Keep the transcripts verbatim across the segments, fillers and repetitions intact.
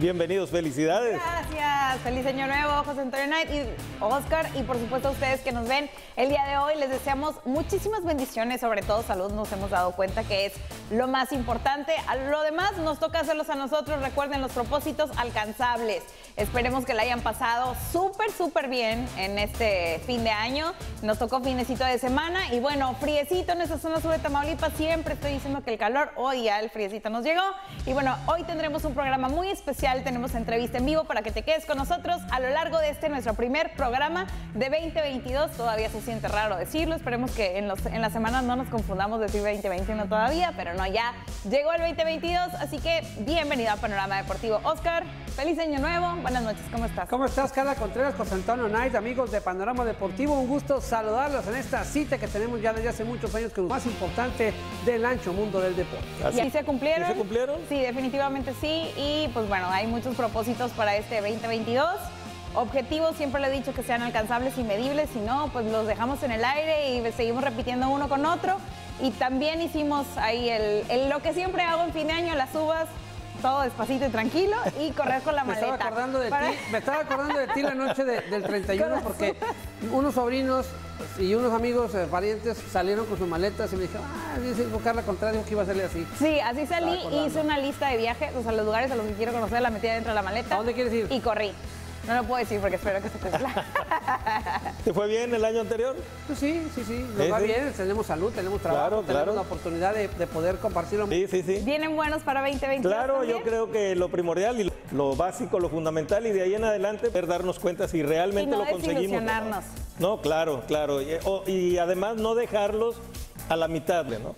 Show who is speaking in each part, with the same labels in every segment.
Speaker 1: Bienvenidos, felicidades.
Speaker 2: Gracias, feliz año nuevo, José Antonio Knight y Oscar, y por supuesto a ustedes que nos ven el día de hoy. Les deseamos muchísimas bendiciones, sobre todo salud. Nos hemos dado cuenta que es lo más importante. A lo demás nos toca hacerlos a nosotros. Recuerden los propósitos alcanzables. Esperemos que la hayan pasado súper, súper bien en este fin de año. Nos tocó finecito de semana y bueno, friecito en esta zona sur de Tamaulipas. Siempre estoy diciendo que el calor, hoy ya el friecito nos llegó. Y bueno, hoy tendremos un programa muy especial. Tenemos entrevista en vivo para que te quedes con nosotros a lo largo de este nuestro primer programa de veinte veintidós. Todavía se siente raro decirlo. Esperemos que en, los, en la semana no nos confundamos de decir veinte veintiuno todavía, pero no, ya llegó el veinte veintidós. Así que bienvenido a Panorama Deportivo. Oscar, feliz año nuevo. Buenas noches, ¿cómo estás?
Speaker 3: ¿Cómo estás, Carla Contreras, José Antonio Knight, amigos de Panorama Deportivo? Un gusto saludarlos en esta cita que tenemos ya desde hace muchos años, que es lo más importante del ancho mundo del deporte.
Speaker 2: ¿Y así se cumplieron?
Speaker 1: ¿Y se cumplieron?
Speaker 2: Sí, definitivamente sí. Y pues bueno, hay muchos propósitos para este veinte veintidós. Objetivos, siempre le he dicho que sean alcanzables y medibles, si no, pues los dejamos en el aire y seguimos repitiendo uno con otro. Y también hicimos ahí el, el, lo que siempre hago en fin de año, las uvas, todo despacito y tranquilo, y correr con la
Speaker 3: me
Speaker 2: maleta.
Speaker 3: Estaba acordando de
Speaker 2: Para...
Speaker 3: ti, me estaba acordando de ti la noche de, del treinta y uno, porque unos sobrinos y unos amigos eh, parientes salieron con sus maletas y me dijeron, ah, dice Carla Contreras que iba a salir así.
Speaker 2: Sí, así salí, hice una lista de viajes, o sea, los lugares a los que quiero conocer, la metí dentro de la maleta.
Speaker 3: ¿A dónde quieres ir?
Speaker 2: Y corrí. No lo puedo decir porque espero que se cumpla.
Speaker 1: ¿Te fue bien el año anterior?
Speaker 3: Pues sí, sí, sí, nos
Speaker 1: ¿Sí,
Speaker 3: va
Speaker 1: sí?
Speaker 3: bien, tenemos salud, tenemos trabajo,
Speaker 1: Claro,
Speaker 3: tenemos
Speaker 1: claro.
Speaker 3: la oportunidad de, de poder compartirlo.
Speaker 1: Sí, sí, sí.
Speaker 2: ¿Vienen buenos para veinte veintidós
Speaker 1: Claro,
Speaker 2: también?
Speaker 1: yo creo que lo primordial y lo básico, lo fundamental, y de ahí en adelante poder darnos cuenta si realmente
Speaker 2: Y no
Speaker 1: lo conseguimos.
Speaker 2: desilusionarnos.
Speaker 1: No, claro, claro. Y, o- y además no dejarlos a la mitad, ¿no?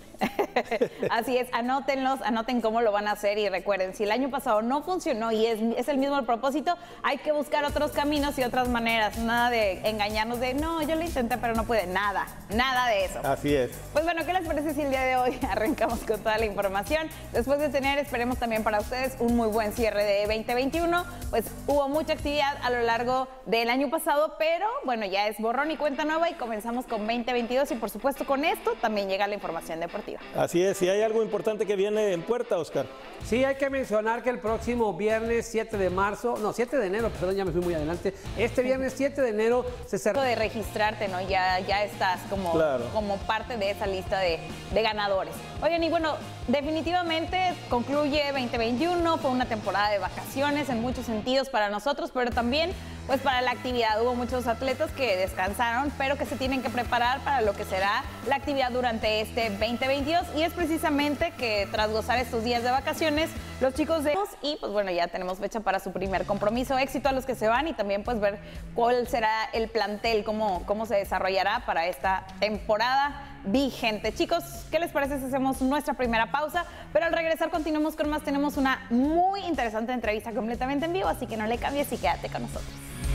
Speaker 2: Así es, anótenlos, anoten cómo lo van a hacer y recuerden, si el año pasado no funcionó y es, es el mismo el propósito, hay que buscar otros caminos y otras maneras, nada de engañarnos de, no, yo lo intenté pero no pude, nada, nada de eso.
Speaker 1: Así es.
Speaker 2: Pues bueno, ¿qué les parece si el día de hoy arrancamos con toda la información? Después de tener, esperemos también para ustedes, un muy buen cierre de veinte veintiuno, pues hubo mucha actividad a lo largo del año pasado, pero bueno, ya es borrón y cuenta nueva y comenzamos con veinte veintidós y por supuesto con esto también llega la información deportiva.
Speaker 1: Así es. Y hay algo importante que viene en puerta, Oscar.
Speaker 3: Sí, hay que mencionar que el próximo viernes siete de marzo, no, siete de enero, perdón, ya me fui muy adelante, este viernes siete de enero se cerró.
Speaker 2: De registrarte, ¿no? Ya, ya estás como,
Speaker 1: Claro.
Speaker 2: como parte de esa lista de, de ganadores. Oigan, y bueno, definitivamente concluye veinte veintiuno, fue una temporada de vacaciones en muchos sentidos para nosotros, pero también pues para la actividad. Hubo muchos atletas que descansaron, pero que se tienen que preparar para lo que será la actividad durante este veinte veintidós, y es precisamente que tras gozar estos días de vacaciones, los chicos de... Y pues bueno, ya tenemos fecha para su primer compromiso. Éxito a los que se van y también pues ver cuál será el plantel, cómo, cómo se desarrollará para esta temporada vigente. Chicos, ¿qué les parece si hacemos nuestra primera pausa? Pero al regresar continuamos con más. Tenemos una muy interesante entrevista completamente en vivo, así que no le cambies y quédate con nosotros.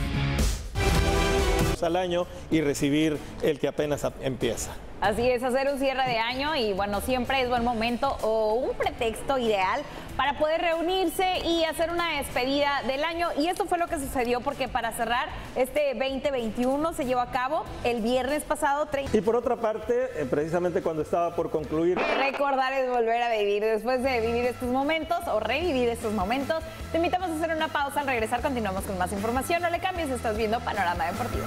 Speaker 1: Al año y recibir el que apenas empieza.
Speaker 2: Así es, hacer un cierre de año y bueno, siempre es buen momento o un pretexto ideal para poder reunirse y hacer una despedida del año, y esto fue lo que sucedió porque para cerrar este veinte veintiuno se llevó a cabo el viernes pasado treinta.
Speaker 1: Y por otra parte, eh, precisamente cuando estaba por concluir...
Speaker 2: Recordar es volver a vivir. Después de vivir estos momentos o revivir estos momentos, te invitamos a hacer una pausa. Al regresar continuamos con más información. No le cambies, estás viendo Panorama Deportivo.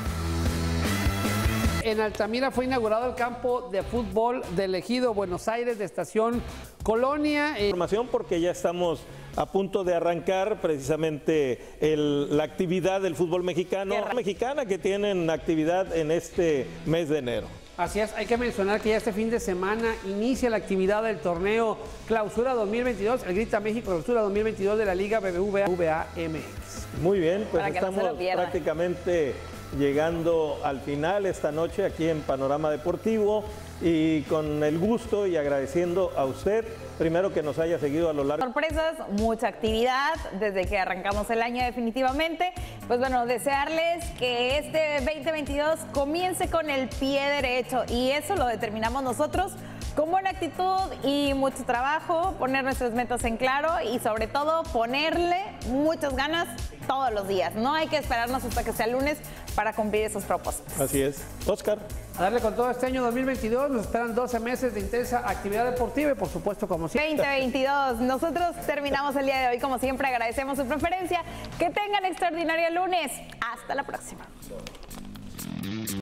Speaker 3: En Altamira fue inaugurado el campo de fútbol del Ejido Buenos Aires de Estación Colonia. Eh,
Speaker 1: Información porque ya estamos a punto de arrancar precisamente el- la actividad del fútbol mexicano,
Speaker 2: Tierra.
Speaker 1: mexicana que tienen actividad en este mes de enero.
Speaker 3: Así es, hay que mencionar que ya este fin de semana inicia la actividad del torneo Clausura dos mil veintidós, el Grita México Clausura dos mil veintidós de la Liga B B V A M X.
Speaker 1: Muy bien, pues
Speaker 2: Para que no se lo
Speaker 1: estamos
Speaker 2: pierdan.
Speaker 1: prácticamente llegando al final esta noche aquí en Panorama Deportivo, y con el gusto y agradeciendo a usted primero que nos haya seguido a lo largo.
Speaker 2: Sorpresas, mucha actividad desde que arrancamos el año definitivamente. Pues bueno, desearles que este veinte veintidós comience con el pie derecho, y eso lo determinamos nosotros con buena actitud y mucho trabajo, poner nuestras metas en claro y sobre todo ponerle muchas ganas todos los días. No hay que esperarnos hasta que sea lunes para cumplir esos propósitos.
Speaker 1: Así es. Oscar.
Speaker 3: A darle con todo este año dos mil veintidós, nos esperan doce meses de intensa actividad deportiva y por supuesto como siempre.
Speaker 2: veinte veintidós, nosotros terminamos el día de hoy como siempre, agradecemos su preferencia, que tengan extraordinario lunes, hasta la próxima.